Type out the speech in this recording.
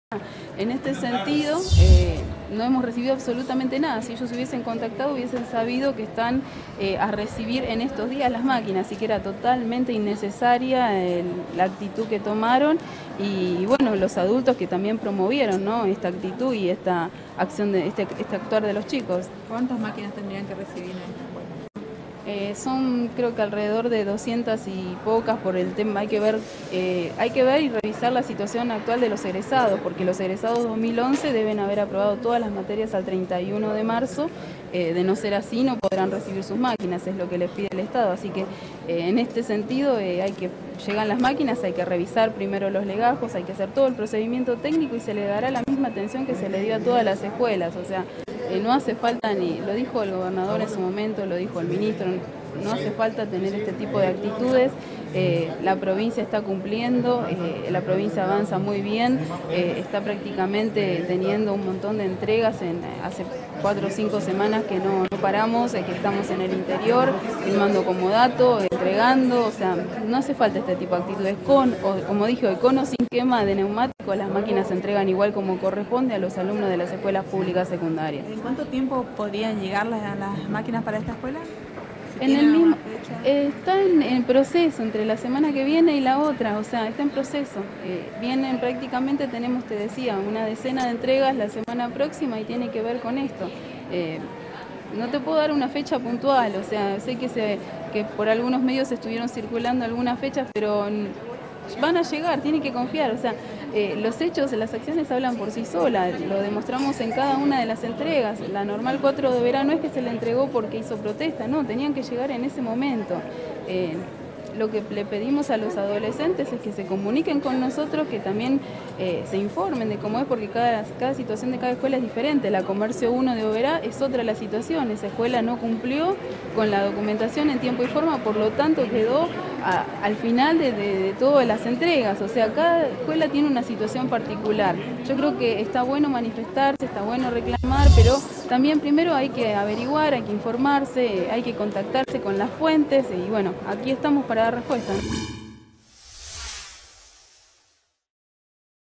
En este sentido, no hemos recibido absolutamente nada. Si ellos hubiesen contactado, hubiesen sabido que están a recibir en estos días las máquinas, así que era totalmente innecesaria la actitud que tomaron y bueno, los adultos que también promovieron, ¿no?, esta actitud y esta acción de este actuar de los chicos. ¿Cuántas máquinas tendrían que recibir en esta escuela? Son creo que alrededor de 200 y pocas por el tema. Hay que ver y revisar la situación actual de los egresados, porque los egresados 2011 deben haber aprobado todas las materias al 31 de marzo, de no ser así no podrán recibir sus máquinas, es lo que les pide el Estado, así que en este sentido llegan las máquinas, hay que revisar primero los legajos, hay que hacer todo el procedimiento técnico y se le dará la misma atención que se le dio a todas las escuelas, o sea, no hace falta, ni lo dijo el gobernador en su momento, lo dijo el ministro, no hace falta tener este tipo de actitudes. La provincia está cumpliendo, la provincia avanza muy bien, está prácticamente teniendo un montón de entregas, hace 4 o 5 semanas que no paramos, que estamos en el interior, filmando comodato, entregando, o sea, no hace falta este tipo de actitudes, como dije hoy, con o sin quema de neumáticos, las máquinas se entregan igual como corresponde a los alumnos de las escuelas públicas secundarias. ¿En cuánto tiempo podrían llegar las máquinas para esta escuela? Está en proceso entre la semana que viene y la otra, o sea, está en proceso. Vienen prácticamente, tenemos, te decía, una decena de entregas la semana próxima y tiene que ver con esto. No te puedo dar una fecha puntual, o sea, sé que por algunos medios estuvieron circulando algunas fechas, pero van a llegar, tienen que confiar, o sea, los hechos, las acciones hablan por sí solas, lo demostramos en cada una de las entregas. La normal 4 de verano es que se le entregó porque hizo protesta, no, tenían que llegar en ese momento. Lo que le pedimos a los adolescentes es que se comuniquen con nosotros, que también se informen de cómo es, porque cada situación de cada escuela es diferente. La Comercio 1 de Oberá es otra la situación, esa escuela no cumplió con la documentación en tiempo y forma, por lo tanto quedó al final de todas las entregas, o sea, cada escuela tiene una situación particular. Yo creo que está bueno manifestarse, está bueno reclamar, pero también primero hay que averiguar, hay que informarse, hay que contactarse con las fuentes y bueno, aquí estamos para dar respuesta.